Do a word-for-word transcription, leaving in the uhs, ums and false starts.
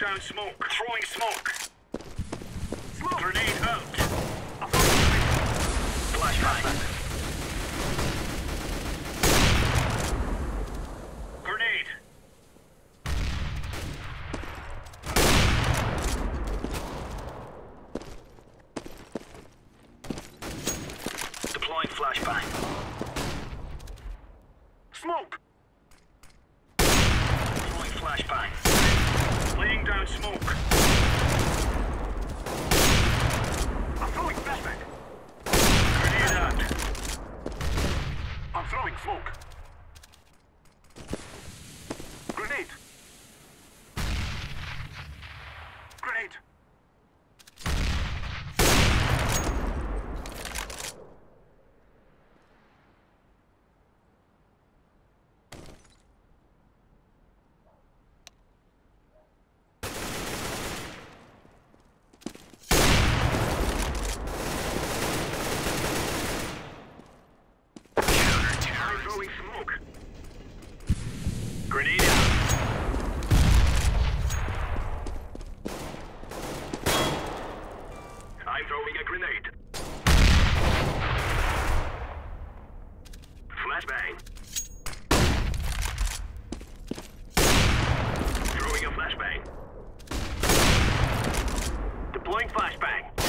down smoke. Throwing smoke. Smoke. Grenade out. Flashbang. Grenade. Deploying flashbang. Smoke. Deploying flashbang. Laying down smoke. I'm throwing flashbang. Grenade out. I'm throwing smoke. Grenade. Grenade. Throwing smoke. Grenade out. I'm throwing a grenade. Flashbang. Throwing a flashbang. Deploying flashbang.